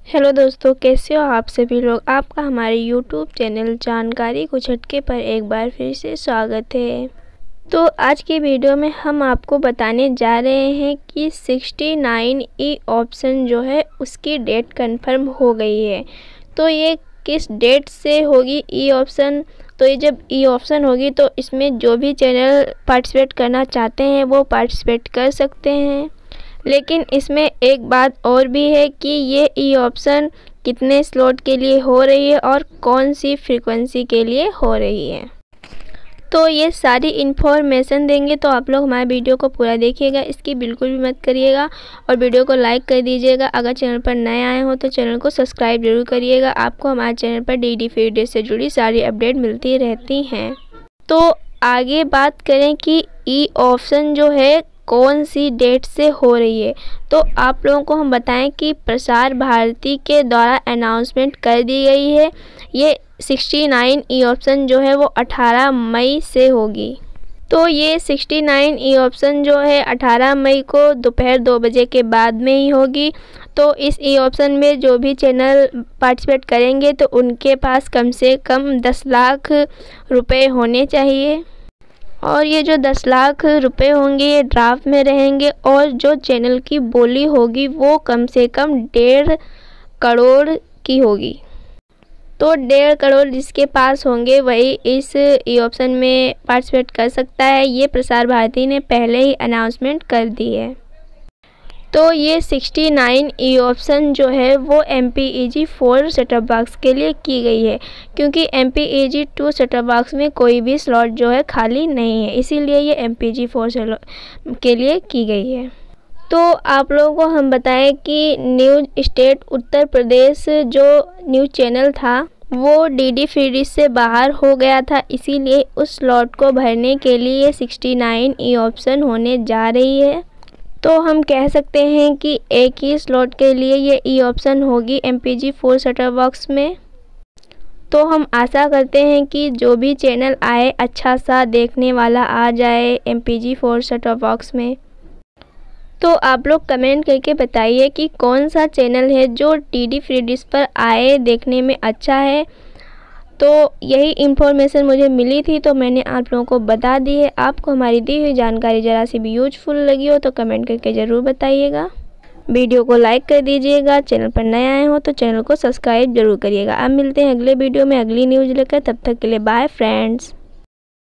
Hello दोस्तों, कैसे हो आप सभी लोग। आपका हमारे यूट्यूब चैनल जानकारी कुछ हटके पर एक बार फिर से स्वागत है। तो आज की वीडियो में हम आपको बताने जा रहे हैं कि 69E ऑप्शन जो है उसकी डेट कंफर्म हो गई है। तो ये किस डेट से होगी ई ऑप्शन। तो ये जब ई ऑप्शन होगी तो इसमें जो भी चैनल पार्टिसिपेट करना चाहते हैं वो पार्टिसिपेट कर सकते हैं। लेकिन इसमें एक बात और भी है कि ये ई ऑप्शन कितने स्लॉट के लिए हो रही है और कौन सी फ्रीक्वेंसी के लिए हो रही है। तो ये सारी इन्फॉर्मेशन देंगे, तो आप लोग हमारे वीडियो को पूरा देखिएगा, इसकी बिल्कुल भी मत करिएगा और वीडियो को लाइक कर दीजिएगा। अगर चैनल पर नए आए हो तो चैनल को सब्सक्राइब जरूर करिएगा। आपको हमारे चैनल पर डी फ्री डे से जुड़ी सारी अपडेट मिलती रहती हैं। तो आगे बात करें कि ई ऑप्शन जो है कौन सी डेट से हो रही है। तो आप लोगों को हम बताएं कि प्रसार भारती के द्वारा अनाउंसमेंट कर दी गई है। ये 69E ऑप्शन जो है वो 18 मई से होगी। तो ये 69E ऑप्शन जो है 18 मई को दोपहर 2 बजे के बाद में ही होगी। तो इस ई ऑप्शन में जो भी चैनल पार्टिसिपेट करेंगे तो उनके पास कम से कम 10 लाख रुपए होने चाहिए। और ये जो 10 लाख रुपए होंगे ये ड्राफ्ट में रहेंगे और जो चैनल की बोली होगी वो कम से कम 1.5 करोड़ की होगी। तो 1.5 करोड़ जिसके पास होंगे वही इस ई ऑप्शन में पार्टिसिपेट कर सकता है। ये प्रसार भारती ने पहले ही अनाउंसमेंट कर दी है। तो ये 69E ऑप्शन जो है वो MPEG 4 सेटअप बॉक्स के लिए की गई है, क्योंकि MPEG 2 सेटअप बॉक्स में कोई भी स्लॉट जो है खाली नहीं है, इसीलिए ये MPEG 4 के लिए की गई है। तो आप लोगों को हम बताएं कि न्यूज़ स्टेट उत्तर प्रदेश जो न्यूज़ चैनल था वो DD फ्री डिश से बाहर हो गया था, इसीलिए उस स्लॉट को भरने के लिए 69E ऑप्शन होने जा रही है। तो हम कह सकते हैं कि एक ही स्लॉट के लिए ये ई ऑप्शन होगी MPEG 4 सेटअप बॉक्स में। तो हम आशा करते हैं कि जो भी चैनल आए अच्छा सा देखने वाला आ जाए MPEG 4 सेटअप बॉक्स में। तो आप लोग कमेंट करके बताइए कि कौन सा चैनल है जो DD फ्री डिश पर आए देखने में अच्छा है। तो यही इन्फॉर्मेशन मुझे मिली थी तो मैंने आप लोगों को बता दी है। आपको हमारी दी हुई जानकारी ज़रा सी भी यूजफुल लगी हो तो कमेंट करके ज़रूर बताइएगा। वीडियो को लाइक कर दीजिएगा। चैनल पर नए आए हो तो चैनल को सब्सक्राइब जरूर करिएगा। अब मिलते हैं अगले वीडियो में अगली न्यूज़ लेकर। तब तक के लिए बाय फ्रेंड्स।